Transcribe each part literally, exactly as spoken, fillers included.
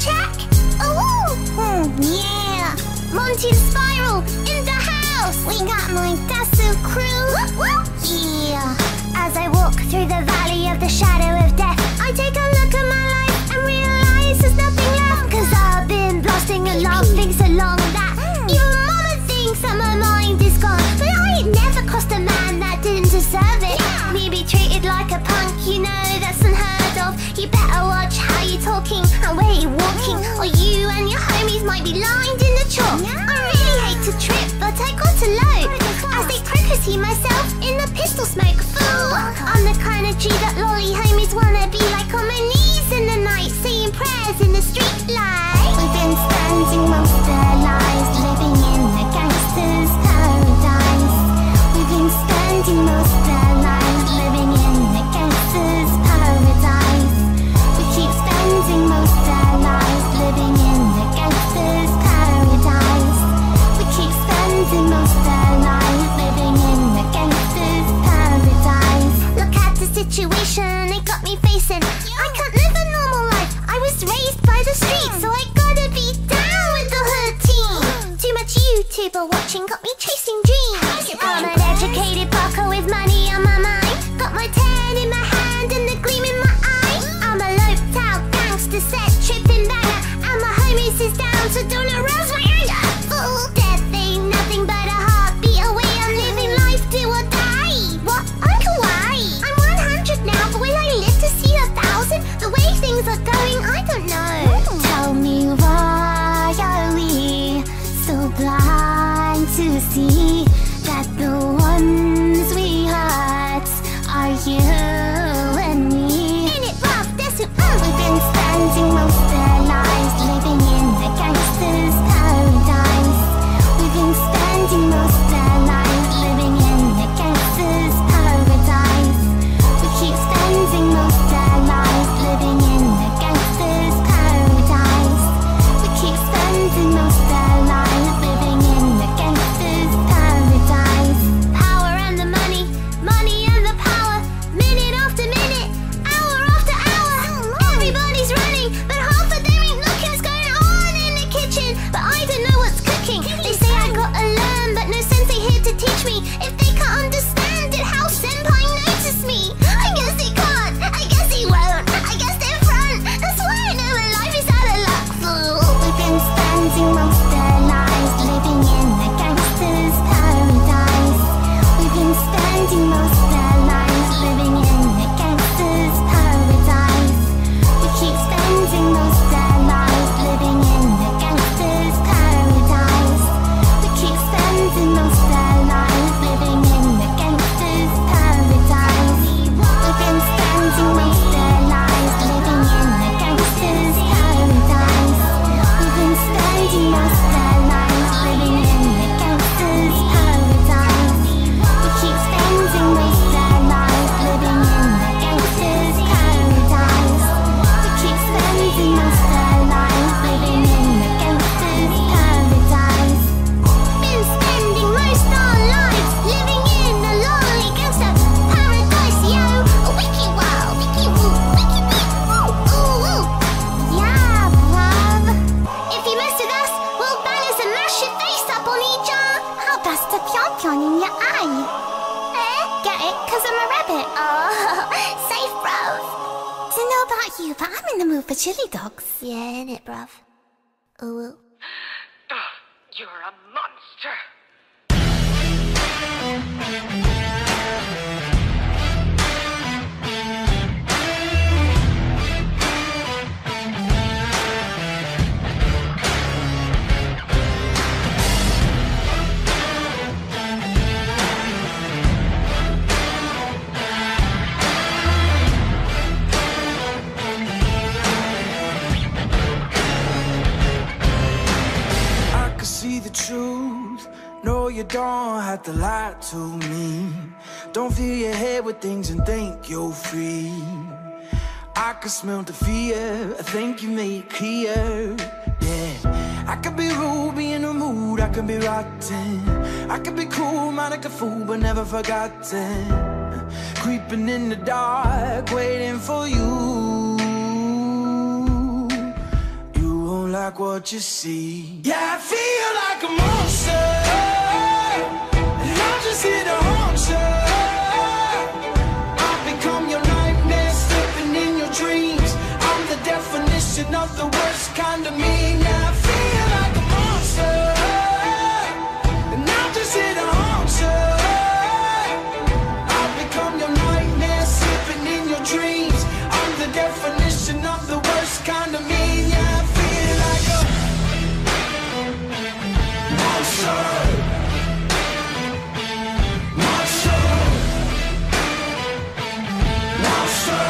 check? Ooh, hmm, yeah. Monty the Spiral in the house. We got my Dasu crew. Yeah. As I walk through the valley of the shadow of death, I take a look at my life and realize there's nothing left. Cause I've been blasting along things so long that even mama thinks that my mind is gone. But I ain't never crossed a man that didn't deserve it. Me be treated like a punk, you know that's unheard of. You better watch how you talking and where you walking, or you and your homies might be lined in the chalk. I really hate to trip, but I got to load as they see myself in the pistol smoke. Fool, I'm the kind of G that lolly homies wanna be, like on my knees in the night, saying prayers in the street light. We've been spending most of our lives living in a gangster's paradise. We've been spending most of our lives living in a gangster's paradise. We keep spending most of our lives living in a gangster's paradise. We keep spending most of our lives living in a gangster's paradise. Look at the situation it got me facing. I can't live a normal life. I was raised by the streets, so I gotta be down with the hood team. Too much YouTuber watching got me chasing dreams. I'm an educated bucker with money on my mind. Got my tan in my hand and the gleam in my eye. I'm a loped out gangster set tripping banger, and my homies is down, so don't arouse my anger. Fool, death ain't nothing but a heartbeat away. I'm living life, do or die. What? I'm kawaii. I'm one hundred now, but will I live to see a thousand? The way things are going, I don't know. Tell me, why are we so blind to see that the ones we hurt are you and me? In it, rough, that's who uh. We've been spending most of our lives living in a gangster's paradise. We've been spending most of our lives living in a gangster's paradise. We keep spending most of our lives living in a gangster's paradise. We keep spending most of our lives living in a gangster's paradise. Power and the money, money and the power. Minute after minute, hour after hour. Everybody's running, but half of them ain't looking what's going on in the kitchen. But I don't know what's cooking. They say I gotta learn, but no sensei here to teach me. If they can't understand it, how senpai notice me? I guess they can't, I guess he won't, I guess they're front. That's why I know my life is out of luck, fool. We've been spending most of our lives living in a gangster's paradise. We've been spending most of our lives living in a gangster's paradise. We keep spending most of our lives living in a gangster's paradise. We keep spending most of our lives living in a gangster's paradise. We've been spending most of our lives living in a gangster's paradise. We've been spending most of our lives living in a gangster's paradise. We keep spending most of our lives living in a gangster's paradise. We keep spending most of our lives living in a gangster's paradise. Been spending most our lives living in a lonely gangster paradise, yo. Wiki wow, wiki woo, wiki wee woo, ooh woo. Yeah, bruv. If you mess with us, we'll balance and mash your face up on each other. How that's the pion pion in your eye. Eh? Get it? Cause I'm a rabbit. Oh, safe, bruv. Don't know about you, but I'm in the mood for chili dogs. Yeah, innit, bruv? Ooh woo. You're a monster! I can see the truth. No, you don't have to lie to me. Don't fill your head with things and think you're free. I can smell the fear, I think you made it clear. Yeah, I could be rude, be in the mood, I could be rotten. I could be cool, man, like a fool, but never forgotten. Creeping in the dark, waiting for you. You like what you see. Yeah, I feel like a monster, and I'm just here to haunt you. I've become your nightmare, slipping in your dreams. I'm the definition of the worst kind of mean. Yeah, I feel like a monster, and I'm just here to haunt you. I've become your nightmare, slipping in your dreams. I'm the definition of the worst kind of mean. Yeah, I feel like a monster, monster, monster.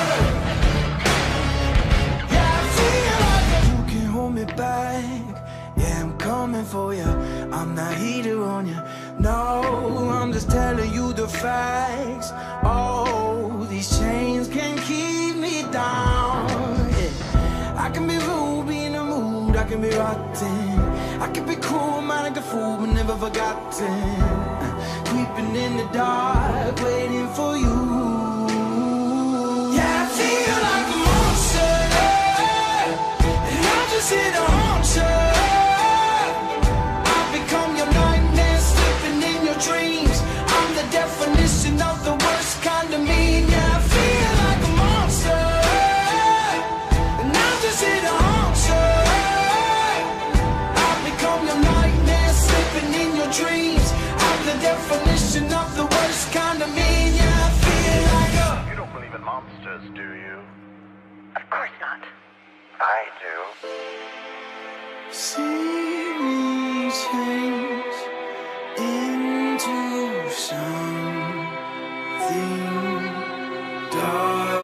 Yeah, I feel like a, you can hold me back. Yeah, I'm coming for you. I'm not heater on you. No, I'm just telling you the facts. Oh, these chains can keep me down. Yeah. I can be rude, be in the mood, I can be rotten. I can be cool, man, like a fool, but never forgotten. Creeping in the dark, waiting for you. Yeah, I feel like a monster, and I'm just here to haunt you. I've become your nightmare, slipping in your dreams. I'm the definition of the worst kind of mean. Yeah, I feel like a monster, and I'm just here to haunt you. I've become your nightmare, slipping in your dreams. I'm the definition of the worst kind of mean. Yeah, I feel like a... You don't believe in monsters, do you? Of course not. I do. See me change into some